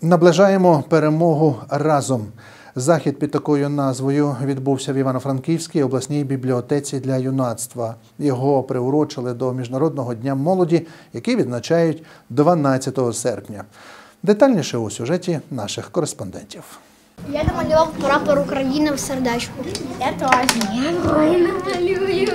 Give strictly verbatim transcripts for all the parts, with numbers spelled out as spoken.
Наближаємо перемогу разом. Захід під такою назвою відбувся в Івано-Франківській обласній бібліотеці для юнацтва. Його приурочили до Міжнародного дня молоді, який відзначають дванадцятого серпня. Детальніше у сюжеті наших кореспондентів. Я намалював прапор України в сердечку. Я теж. Я малюю.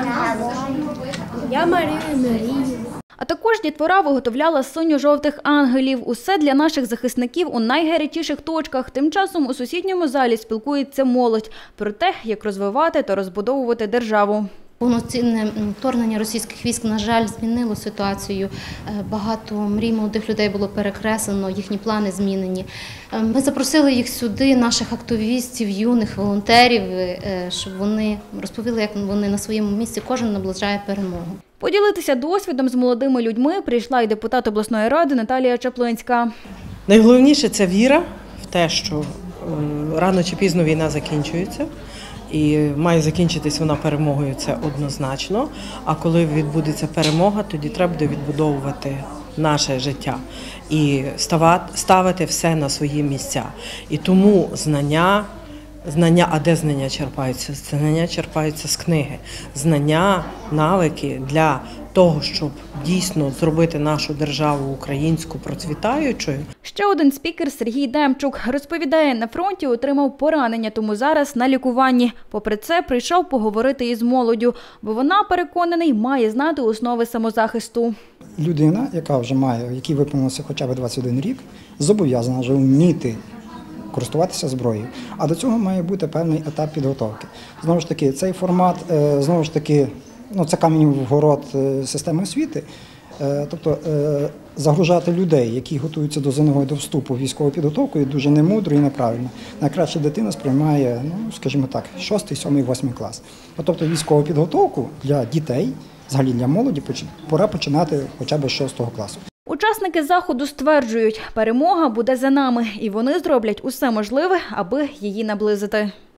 Я малюю Марію. А також дітвора виготовляла синьо-жовтих ангелів. Усе для наших захисників у найгарячіших точках. Тим часом у сусідньому залі спілкується молодь про те, як розвивати та розбудовувати державу. Повноцінне вторгнення російських військ, на жаль, змінило ситуацію. Багато мрій молодих людей було перекреслено, їхні плани змінені. Ми запросили їх сюди, наших активістів, юних волонтерів, щоб вони розповіли, як вони на своєму місці, кожен наближає перемогу. Поділитися досвідом з молодими людьми прийшла і депутат обласної ради Наталія Чаплинська. Найголовніше – це віра в те, що рано чи пізно війна закінчується. І має закінчитись вона перемогою, це однозначно. А коли відбудеться перемога, тоді треба буде відбудовувати наше життя і ставити все на свої місця. І тому знання, знання, а де знання черпаються? Знання черпаються з книги. Знання, навики для того, щоб дійсно зробити нашу державу українську процвітаючою. Ще один спікер Сергій Демчук розповідає, на фронті отримав поранення, тому зараз на лікуванні. Попри це, прийшов поговорити із молоддю, бо вона, переконаний, має знати основи самозахисту. Людина, яка вже має, якій виповнилося хоча б двадцять один рік, зобов'язана вже вміти користуватися зброєю. А до цього має бути певний етап підготовки. Знову ж таки, цей формат, знову ж таки, ну, це камінь в город системи освіти. Тобто загружати людей, які готуються до ЗНО, до вступу в військову підготовку, є дуже немудро і неправильно. Найкраще дитина сприймає, ну, скажімо так, шостий, сьомий, восьмий клас. Тобто військову підготовку для дітей, взагалі для молоді, пора починати хоча б з шостого класу. Учасники заходу стверджують, перемога буде за нами, і вони зроблять усе можливе, аби її наблизити.